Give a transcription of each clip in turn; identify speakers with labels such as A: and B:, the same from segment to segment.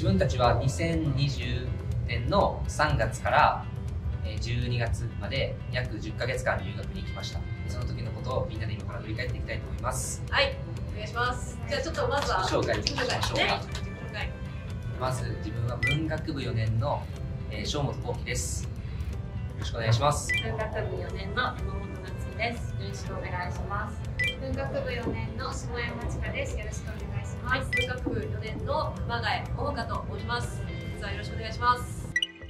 A: 自分たちは2020年の3月から12月まで約10ヶ月間留学に行きました。その時のことをみんなで今から振り返っていきたいと思います。
B: はい、お願いします。じゃあちょっとまずは
A: 自己紹介しましょうか。まず自分は文学部4年の正本幸輝です。よろしくお願いします。
C: 文学部4年の山本夏希です。よろしくお願いします。文学部4年の下山千佳です。よろしくお願いします。
B: はい、文学部4年の熊谷桃香と申します。実はよろしくお願いします。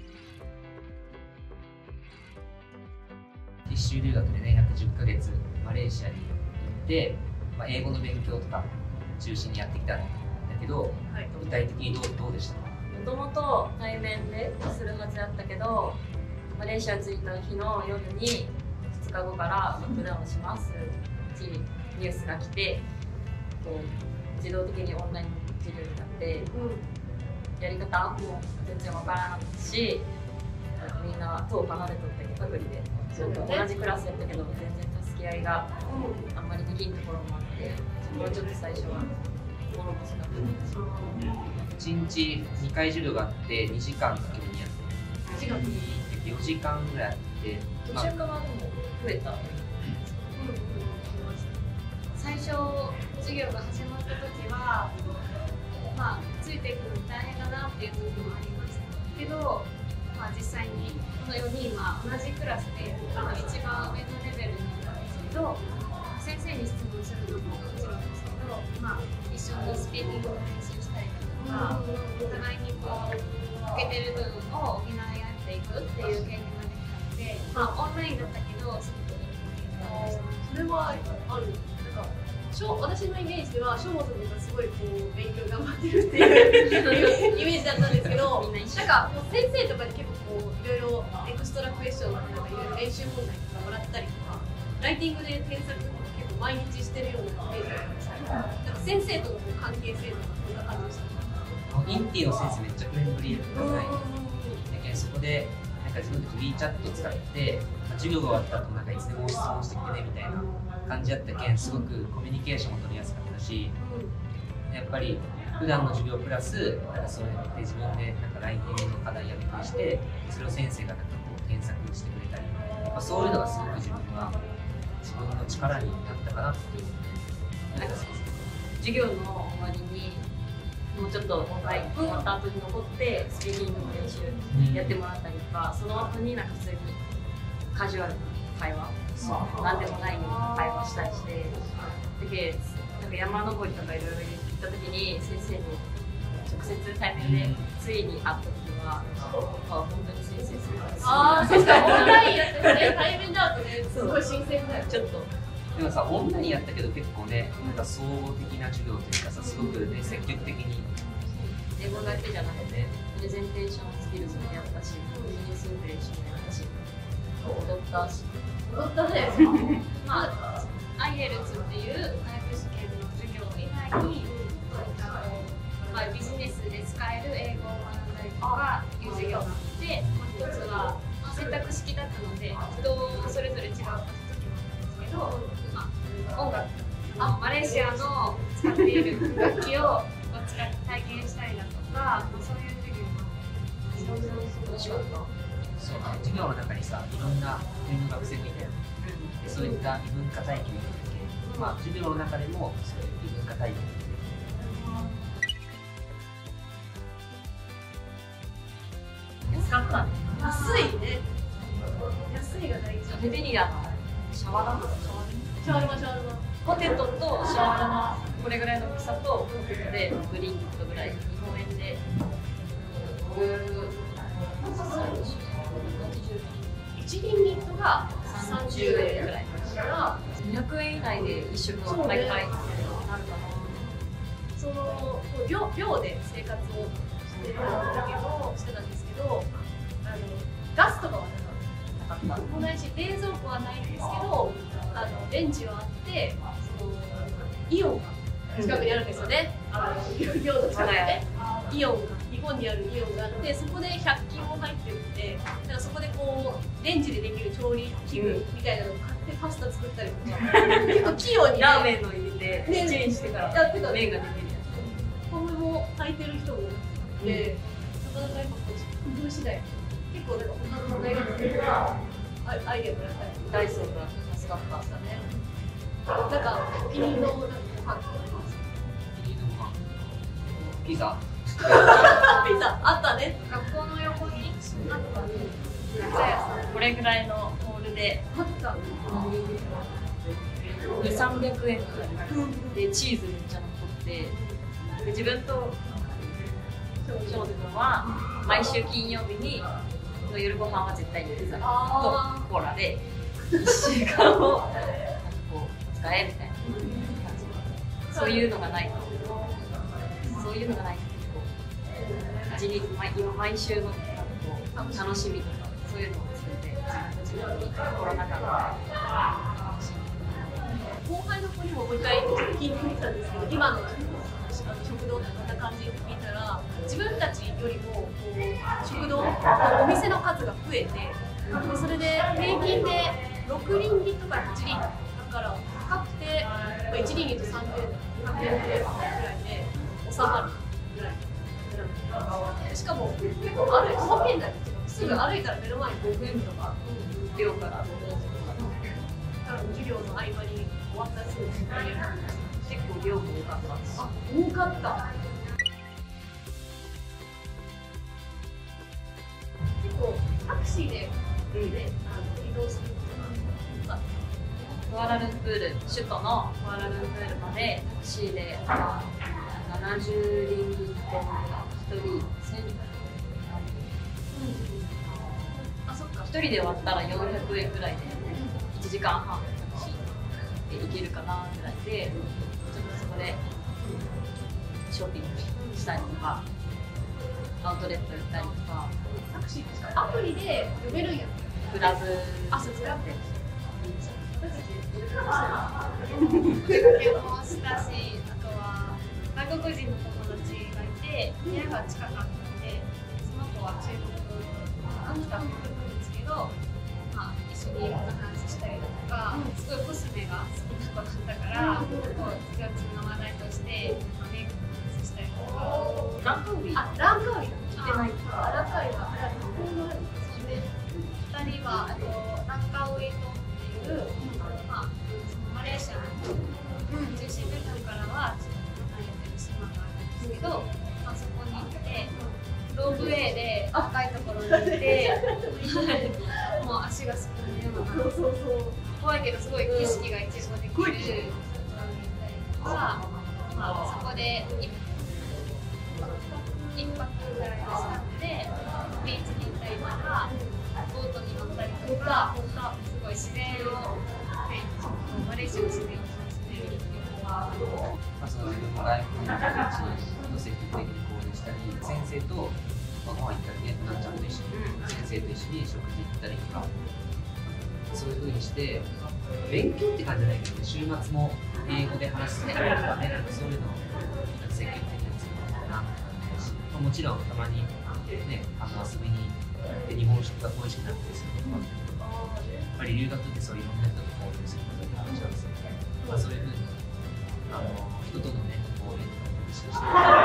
A: 実習留学でね、約10ヶ月マレーシアに行って、英語の勉強とか中心にやってきたんだけど、はい、具体的にどうでしたか？
C: もともと対面でするはずだったけど、マレーシア着いた日の夜に2日後からロックダウンしますっていうニュースが来て、自動的にオンライン授業になって、やり方も全然わからなかったし、みんな遠く離れとったけど隔離で同じクラスやったけど全然助け合いがあんまりできんところもあって、そこはちょっと最初はもろこしかったです。
A: 1日2回授業があって2時間かけて2やって4時間ぐらいあって、
B: 途中からでも増えた。
C: 最初授業が始まった時はついていくのに大変だなっていう部分もありましたけど、実際にこの4人は同じクラスで一番上のレベルにいたんですけど、先生に質問するのももちろんですけど、一緒にスピーキングの練習したりとか、お互いに受けてる分を補い合っていくっていう経験ができたので、オンラインだったけどすごくいい経験でした。
B: それはある。私のイメージでは、正本君がすごい勉強頑張ってるっていうイメージだったんですけど、先生とかに結構いろいろエクストラクエスチョンとかいろいろ練習問題とかもらったりとか、ライティングで添削とか結構毎日してるようなイメージがありました。先生との関係性とかどんな感じでしたか？
A: インティの先生めっちゃフレンドリーだっただけど、そこで自分たち WeChat を使って授業が終わった後いつでも質問してきてねみたいな感じだったけん、すごくコミュニケーションも取りやすかったし、やっぱり普段の授業プラスそうやって自分でライティングの課題やったりして、それを先生が添削してくれたり、そういうのがすごく自分の力になったかなっていう。
C: 授業の終わりにもうちょっと問題終わった後に残ってスピーキングの練習やってもらったりとか、その後に普通にカジュアルな会話、なんでもないような会話したりして、山登りとかいろいろ行った時に先生に直接対面でついに会った時は、本当に先生すごい。
B: 確かにオンラインやってね、対面だとね、すごい新鮮だよ。
C: ちょっと。
A: でもオンラインやったけど結構ね、総合的な授業というかすごくね、積極的に
C: 英語だけじゃなくてプレゼンテーションスキルズもやったし、ビジネスインプレッションもやったし、踊ったし。
B: 踊ったね。
C: IELTS っていう外部試験の授業以外に、ビジネスで使える英語を学んだりとかいう授業があって、一つは選択式だったので人それぞれ違う時もあったんですけど、音楽、マレーシアの使っている楽器を使って体験したりだとか、そういう授業も楽しかった。
A: そうね、授業の中にいろんな国の学生がいて、そういった異文化体験が授業の中でもそういう異文化体験
B: 安かった。安いね。安いが大事。
C: ベニラのシャワラマポテトとシャワラマ、これぐらいの大きさとポテトで6リンギットぐらい、日本円で
B: 1リンギットが30円ぐらい
C: だから200円以内で1食の大会になるかな。
B: その寮で生活をしてたんですけど、ガスとかはなかった。ないし冷蔵庫はないんですけど、レンジはあって、イオンが近くにあるんですよね。寮の近くでね、イオンが日本にあるイオンがあって、そこで100均も入ってるんで、そこでレンジでできる調理器具みたいなのを買ってパスタ作ったりとか、結構器用に
C: ラーメンの入れてチンしてから
B: やってた
C: 麺ができるや
B: つ。米も炊いてる人もて、なかなかやっぱこう工夫次第結構なんか他の大学とかアイデアもらったりとか
C: 大好きが助かった
B: ましたね。なんかお気に入りのなんかご飯とかあります？
A: いいのご飯ピザ
B: ピザあったね。
D: 学校の横にあったね。ピザ屋さん。
C: これぐらいのホールで
B: あった
C: 2、300円くらいでチーズめっちゃ残って、で自分と翔太君は毎週金曜日に夜ご飯は絶対にピザとコーラで1週間をなんかこう使えみたいな感じ。そういうのがないと結構毎週のなんかこう楽しみとかそういうのを作って自分にコロナ禍の
B: 後輩の子にももう一回聞いてみたんですけど、今の食堂ってどんな感じって聞いたら、自分たちよりもこう食堂お店の数が増えて、でそれで平均で6輪切とか8輪だから高くて1輪切と3000円ぐらいで収まるぐらい。しかも結構歩いて徒歩圏内すぐ歩いたら目の前に5分とか
C: 寮から
B: 授業の合間に終わったらすぐ結
C: 構量も多かったです。
B: あ、多かった。結構タクシーで、ね、移動することが
C: クアラルンプール、首都のクアラルンプールまでタクシーで70リンギット1人1000円。
B: あ、そっか。
C: 1人で割ったら400円くらいで1時間半タクシーで行けるかなぐらいで、ちょっとそこでショッピングしたりとか、アウトレット行ったりとか。
B: タクシーってアプリで呼べるんや。
C: グラブ。
B: あ、そう、グラブ。
D: 出かけもしたし、あとは外国人の友達がいて、家が近かったので、その子は中国の来た子なんですけど、まあ、一緒にお話ししたりだとか、すごいコスメが好きな子だったから、こう共通の話題としてメイクの話したりとか。
C: ランカウイ。
B: あ、ランカウイ聞いてない。
D: ランカウイはそうで、2人はランカウイ島っていう、まあ、マレーシアの中心部分からはちょっと離れてる島があるんですけど、まあ、そこに行ってロープウェイで高いところに行ってもう足がすくむような怖いけどすごい景色が一望できるところに行ったりとか、まあ、そこで1泊ぐらいのしたのでビーチに行ったりとかボートに乗ったりとか、すごい自然を、マレーシアの自然を楽しめるっていうのは。
A: その自分の外国人の人たちと積極的に交流したり、先生と、ご飯行ったりね、なっちゃんと一緒に、先生と一緒に食事行ったりとか、そういう風にして、勉強って感じじゃないけど、週末も英語で話す機会とかね、そういうのを積極的に作るのかなと思うし、もちろんたまに、ね、遊びに行って日本食が恋しくなったりすることもあったりとか、やっぱり留学ってそういろんな人と交流することになっちゃうんですよね。まあ、そういう風に人とのね、交流とかも意識して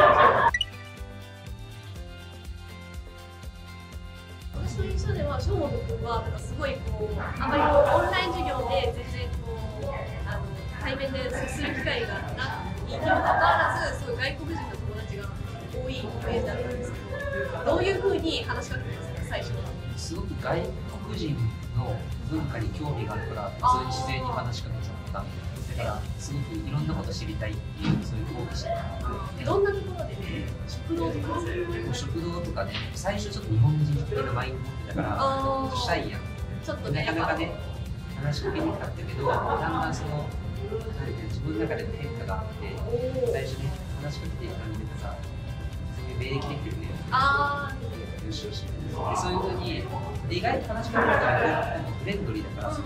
B: 私の印象では、正本君はなんかすごいこう、あまりオンライン授業で全然こう対面で接する機会がないにもかかわらず、そういう外国人の友達が多いイメージだったんですけど、どういう風に話しかけてるんですか、最初は。
A: すごく外国人の文化に興味があるから、普通に自然に話しかけちゃった。だからすごくいろんなこと知りたいっていうそういう好奇心
B: いろんなところでね、食堂とか
A: 食堂とかね、最初ちょっと日本人的なマインド持ってたからシャイやん、
B: ちょっとね、
A: なかなかね話しかけにくかったけど、だんだんその自分の中での変化があって、最初ね話しかけていく感じでさ、そういう免疫できてるね、よしよしでそういう風に意外と話しかけるからフレンドリーだから、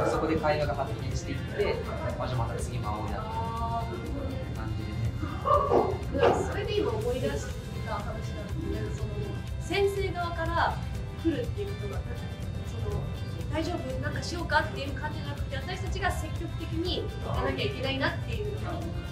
A: そこで会話が発展していって、あ、じゃあまた次も会おうやっていう感じでね。
B: それで今思い出した話なんですけど、その先生側から来るっていうことが、その大丈夫なんかしようかっていう感じじゃなくて、私たちが積極的に行かなきゃいけないなっていうのがあったん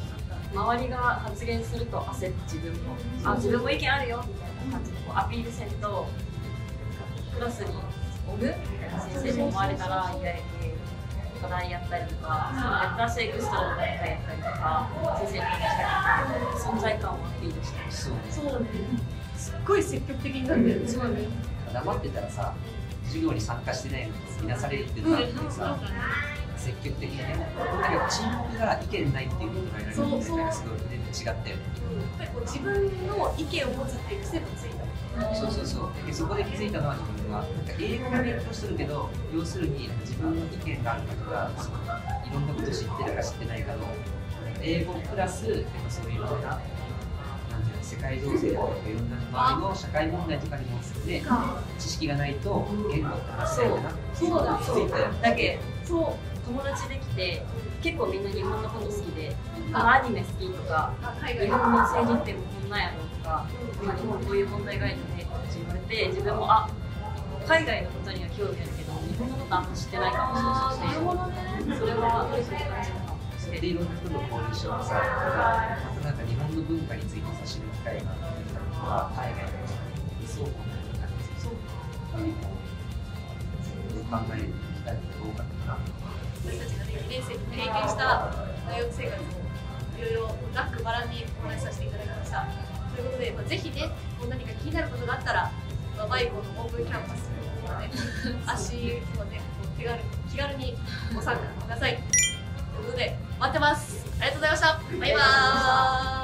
C: 周りが発言すると焦って自分も意見あるよみたいな感じでこうアピールせんとクラスにおる先生に思われたら嫌やけ課題やったりとか、そのレタースエクストラの大会やったりとか先生に話したりとか存在感をアピールしたり
B: そうね、すっごい積極的になってる。そうね、
A: 黙ってたらさ、授業に参加してないのに見なされるっていうのがあってさ、積極的にね、だけど沈黙が意見ないっていうことが得られるのがすごい全然違ったよね。
B: やっぱりこう自分の意見を持つっていう癖もついた。
A: そうそうそう。でそこで気づいたのは自分はなんか英語を勉強してるけど、要するに自分の意見があるかとか、そのいろんなこと知ってるか知ってないかの英語プラスそういういろんな世界情勢とかいろんな周りの社会問題とかにもで知識がないと言語って話せないよなっていうのに気づいたよ。
C: だけ友達できて結構みんな日本のこと好きで、アニメ好きとか日本の政治ってこんなんやろとか、日本こういう問題があるよねって言われて、自分も海外のことには興味あるけど日本のことあんま知ってないかもしれないし、それはそういう感じなのかもしれない。
A: でいろんな人と交流しようとさ、またなんか日本の文化についてさ知る機会があったりとか、海外のそう考えてきたりとかどうかな。
B: 私たちが2年生に経験した大学生活をいろいろざっくばらんにお話しさせていただきました。ということで、ぜひね、何か気になることがあったら、バイコのオープンキャンパスのね、足をね、気軽にご参加ください。ということで、待ってます。ありがとうございました。バイバーイ。